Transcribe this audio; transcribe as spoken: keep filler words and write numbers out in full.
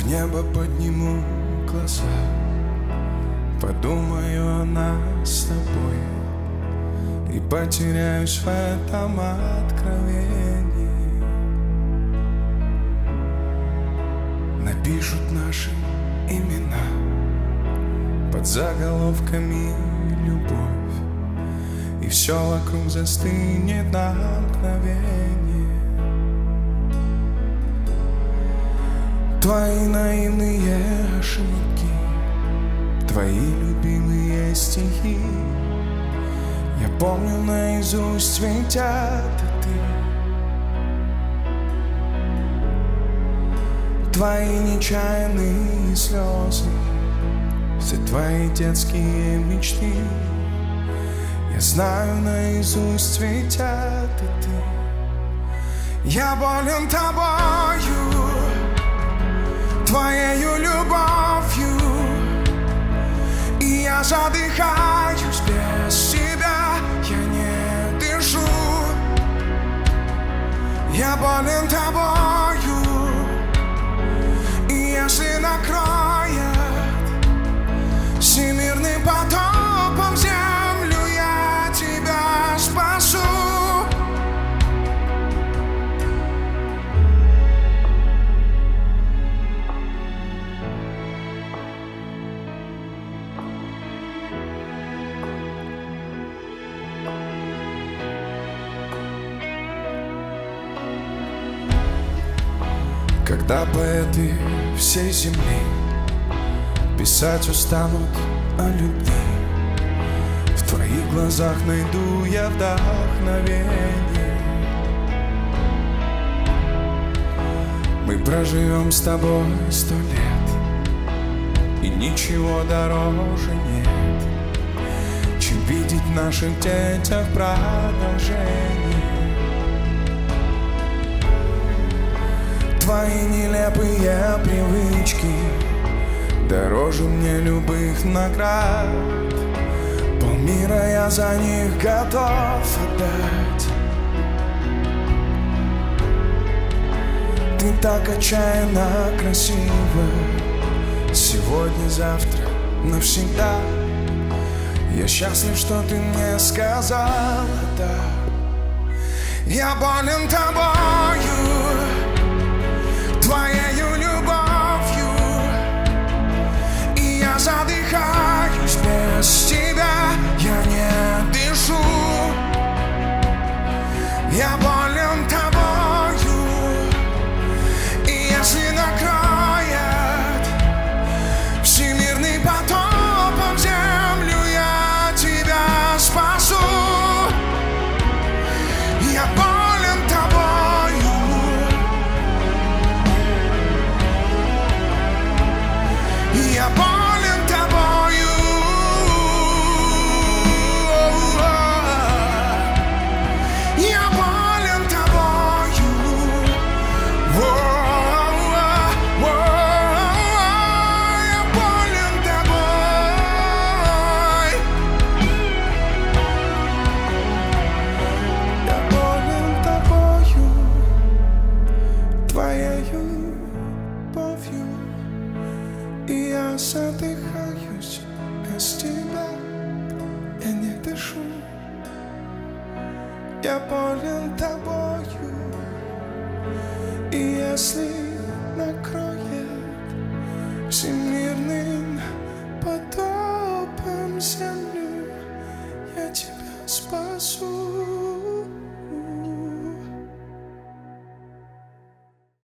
небо подниму глаза, подумаю о нас с тобой и потеряюсь в этом откровении. Напишут наши имена под заголовками «Любовь», и все вокруг застынет на мгновение. Твои наивные ошибки, твои любимые стихи я помню наизусть, ведь это ты. Твои нечаянные слезы, все твои детские мечты я знаю наизусть, ведь это ты. Я болен тобою, твоею любовью, и я задыхаюсь без тебя, я не дышу. Я болен тобою, и если накроет всемирным потопом землю, я тебя спасу. Когда поэты всей земли писать устанут о любви, в твоих глазах найду я вдохновение. Мы проживем с тобой сто лет, и ничего дороже нет, чем видеть в наших детях продолжение. Твои нелепые привычки дороже мне любых наград. Полмира я за них готов отдать. Ты так отчаянно красива, сегодня, завтра, навсегда. Я счастлив, что ты мне сказала да. Я болен тобою, твоею любовью, и я задыхаюсь без тебя, я не дышу. Я болен тобою, и если накроет всемирный потопом землю, я тебя спасу. Я болен тобою, я болен тобою, я болен тобою, я болен тобой, я болен тобою, твоею любовью, и я задыхаюсь без тебя, я не дышу. Я болен тобою, и если накроет всемирным потопом землю, я тебя спасу.